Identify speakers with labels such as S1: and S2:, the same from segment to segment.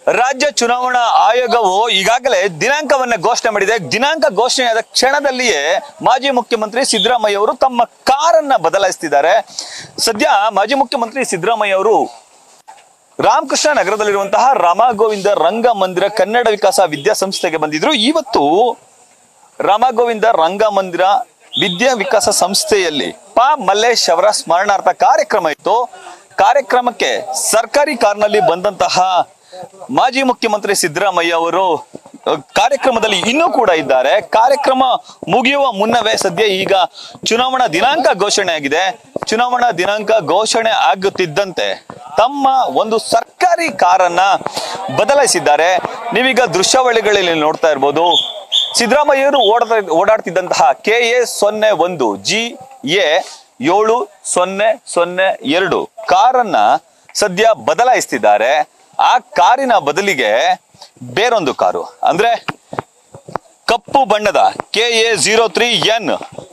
S1: ರಾಜ್ಯ ಚುನಾವಣಾ ಆಯೋಗವು ಈಗಾಗಲೇ ದಿನಾಂಕವನ್ನ ಘೋಷಣೆ ಮಾಡಿದೆ. ದಿನಾಂಕ ಘೋಷಣೆಯಾದ ಕ್ಷಣದಲ್ಲಿಯೇ ಮಾಜಿ ಮುಖ್ಯಮಂತ್ರಿ ಸಿದ್ದರಾಮಯ್ಯ ಅವರು ತಮ್ಮ ಕಾರನ್ನ ಬದಲಾಯಿಸುತ್ತಿದ್ದಾರೆ. ಸದ್ಯ ಮಾಜಿ ಮುಖ್ಯಮಂತ್ರಿ ಸಿದ್ದರಾಮಯ್ಯ ಅವರು ರಾಮಕೃಷ್ಣ ನಗರದಲ್ಲಿರುವಂತಹ ರಾಮಗೋವಿಂದ ರಂಗಮಂದಿರ ಕನ್ನಡ ವಿಕಾಸ ವಿದ್ಯಾಸಂಸ್ಥೆಗೆ ಬಂದಿದ್ರು. ಇವತ್ತು ರಾಮಗೋವಿಂದ ರಂಗಮಂದಿರ ವಿದ್ಯಾ ವಿಕಾಸ ಸಂಸ್ಥೆಯಲ್ಲಿ ಪಾ ಮಲ್ಲೇಶ್ ಅವರ ಸ್ಮರಣಾರ್ಥ ಕಾರ್ಯಕ್ರಮ ಇತ್ತು. ಕಾರ್ಯಕ್ರಮಕ್ಕೆ ಸರ್ಕಾರಿ ಕಾರ್ನಲ್ಲಿ ಬಂದಂತಹ ಮಾಜಿ ಮುಖ್ಯಮಂತ್ರಿ ಸಿದ್ದರಾಮಯ್ಯ ಅವರು ಕಾರ್ಯಕ್ರಮದಲ್ಲಿ ಇನ್ನೂ ಕೂಡ ಇದ್ದಾರೆ. ಕಾರ್ಯಕ್ರಮ ಮುಗಿಯುವ ಮುನ್ನವೇ ಸದ್ಯ ಈಗ ಚುನಾವಣಾ ದಿನಾಂಕ ಘೋಷಣೆ ಆಗಿದೆ. ಚುನಾವಣಾ ದಿನಾಂಕ ಘೋಷಣೆ ಆಗುತ್ತಿದ್ದಂತೆ ತಮ್ಮ ಒಂದು ಸರ್ಕಾರಿ ಕಾರನ್ನ ಬದಲಾಯಿಸಿದ್ದಾರೆ. ನೀವೀಗ ದೃಶ್ಯಾವಳಿಗಳಲ್ಲಿ ನೋಡ್ತಾ ಇರ್ಬೋದು. ಸಿದ್ದರಾಮಯ್ಯವರು ಓಡಾಡ್ತಿದ್ದಂತಹ KA01 GA 7002 ಕಾರನ್ನ ಸದ್ಯ ಬದಲಾಯಿಸ್ತಿದ್ದಾರೆ. ಆ ಕಾರಿನ ಬದಲಿಗೆ ಬೇರೊಂದು ಕಾರು ಅಂದ್ರೆ ಕಪ್ಪು ಬಣ್ಣದ KA03N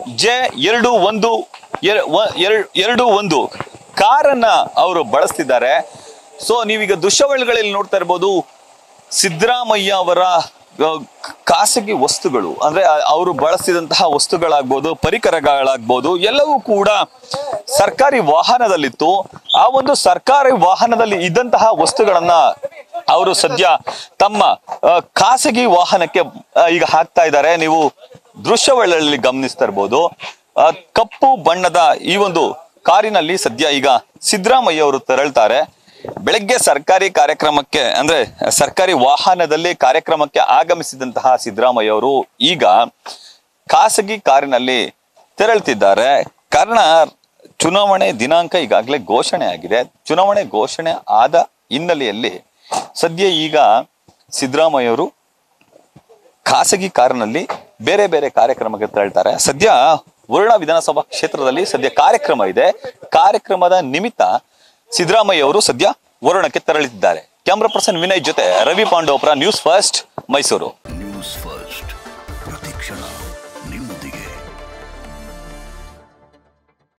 S1: J21 ಕಾರನ್ನ ಅವರು ಬಳಸ್ತಿದ್ದಾರೆ. ಸೊ ನೀವೀಗ ದೃಶ್ಯಾವಳಿಗಳಲ್ಲಿ ನೋಡ್ತಾ ಇರ್ಬೋದು. ಸಿದ್ದರಾಮಯ್ಯ ಅವರ ಖಾಸಗಿ ವಸ್ತುಗಳು ಅಂದ್ರೆ ಅವರು ಬಳಸಿದಂತಹ ವಸ್ತುಗಳಾಗ್ಬೋದು, ಪರಿಕರಗಳಾಗ್ಬೋದು, ಎಲ್ಲವೂ ಕೂಡ ಸರ್ಕಾರಿ ವಾಹನದಲ್ಲಿತ್ತು. ಆ ಒಂದು ಸರ್ಕಾರಿ ವಾಹನದಲ್ಲಿ ಇದ್ದಂತಹ ವಸ್ತುಗಳನ್ನ ಅವರು ಸದ್ಯ ತಮ್ಮ ಖಾಸಗಿ ವಾಹನಕ್ಕೆ ಈಗ ಹಾಕ್ತಾ ಇದ್ದಾರೆ. ನೀವು ದೃಶ್ಯಾವಳಿಯಲ್ಲಿ ಗಮನಿಸ್ತಾ ಇರ್ಬೋದು. ಕಪ್ಪು ಬಣ್ಣದ ಈ ಒಂದು ಕಾರಿನಲ್ಲಿ ಸದ್ಯ ಈಗ ಸಿದ್ದರಾಮಯ್ಯ ಅವರು ತೆರಳ್ತಾರೆ. ಬೆಳಗ್ಗೆ ಸರ್ಕಾರಿ ಕಾರ್ಯಕ್ರಮಕ್ಕೆ ಅಂದ್ರೆ ಸರ್ಕಾರಿ ವಾಹನದಲ್ಲಿ ಕಾರ್ಯಕ್ರಮಕ್ಕೆ ಆಗಮಿಸಿದಂತಹ ಸಿದ್ದರಾಮಯ್ಯ ಅವರು ಈಗ ಖಾಸಗಿ ಕಾರಿನಲ್ಲಿ ತೆರಳುತ್ತಿದ್ದಾರೆ. ಕಾರಣ ಚುನಾವಣೆ ದಿನಾಂಕ ಈಗಾಗಲೇ ಘೋಷಣೆ ಆಗಿದೆ. ಚುನಾವಣೆ ಘೋಷಣೆ ಆದ ಹಿನ್ನೆಲೆಯಲ್ಲಿ ಸದ್ಯ ಈಗ ಸಿದ್ದರಾಮಯ್ಯ ಅವರು ಖಾಸಗಿ ಕಾರಿನಲ್ಲಿ ಬೇರೆ ಬೇರೆ ಕಾರ್ಯಕ್ರಮಕ್ಕೆ ತೆರಳ್ತಾರೆ. ಸದ್ಯ ವರುಣ ವಿಧಾನಸಭಾ ಕ್ಷೇತ್ರದಲ್ಲಿ ಸದ್ಯ ಕಾರ್ಯಕ್ರಮ ಇದೆ. ಕಾರ್ಯಕ್ರಮದ ನಿಮಿತ್ತ ಸಿದ್ದರಾಮಯ್ಯ ಅವರು ಸದ್ಯ ವರುಣಕ್ಕೆ ತೆರಳಿದ್ದಾರೆ. ಕ್ಯಾಮ್ರಾ ಪರ್ಸನ್ ವಿನಯ್ ಜೊತೆ ರವಿ ಪಾಂಡೋಪುರ, ನ್ಯೂಸ್ ಫಸ್ಟ್, ಮೈಸೂರು.